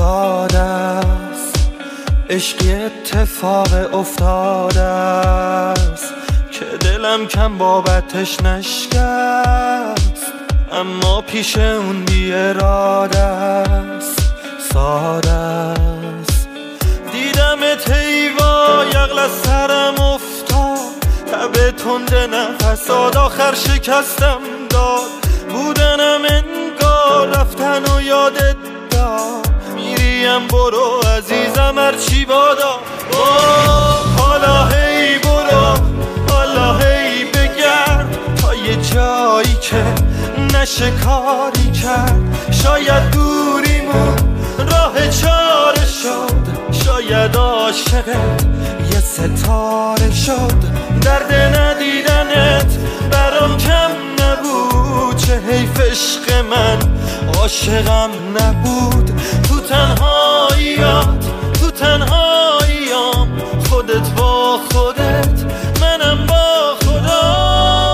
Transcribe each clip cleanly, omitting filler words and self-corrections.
ساده است، عشقی اتفاق افتاده است که دلم کم بابتش نشکست، اما پیش اون بی اراده است، ساده است. دیدمت هیوا یغل از سرم افتاد، تب تند نفسات آخر شکستم داد، بودنم انگار رفتن و یادت داد، میریم برو عزیزم هرچی بادا. حالا هی برو، حالا هی بگرد تا یه جایی که نشه کاری کرد، شاید دوریمون راه چاره شد، شاید عاشقت یه ستاره شد. درد ندیدنت برام کم نبود، چه حیف عشق من عاشقم نبود. تو تنهاییات، تو تنهاییام، خودت با خودت، منم با خدا.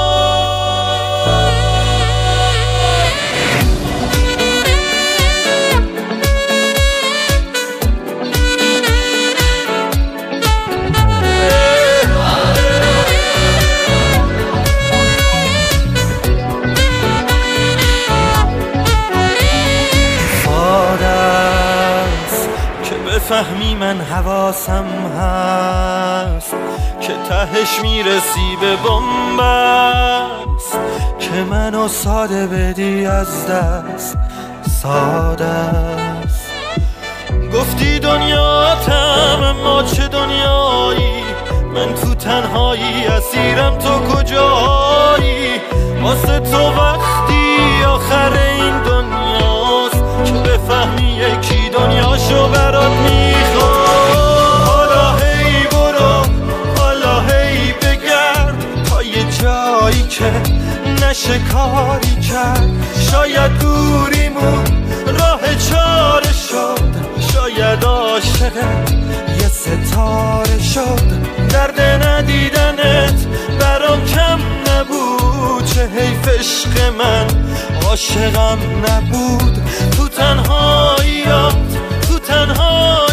فهمی من حواسم هست که تهش میرسی به بنبست، که منو ساده بدی از دست، ساده است. گفتی دنیاتم اما چه دنیایی، من تو تنهایی اسیرم، تو کجایی؟ واسه تو وقتی آخر این دنیاست که بفهمی یکی دنیاشو برات میخواد. حالا هی برو، حالا هی بگرد تا یه جایی که نشه کاری کرد، شاید دوریمون راه چاره شد، شاید عاشقت یه ستاره شد. درد ندیدنت برام کم نبود، چه حیف عشق من عاشقم نبود. تو تنهاییات، تو تنهاییات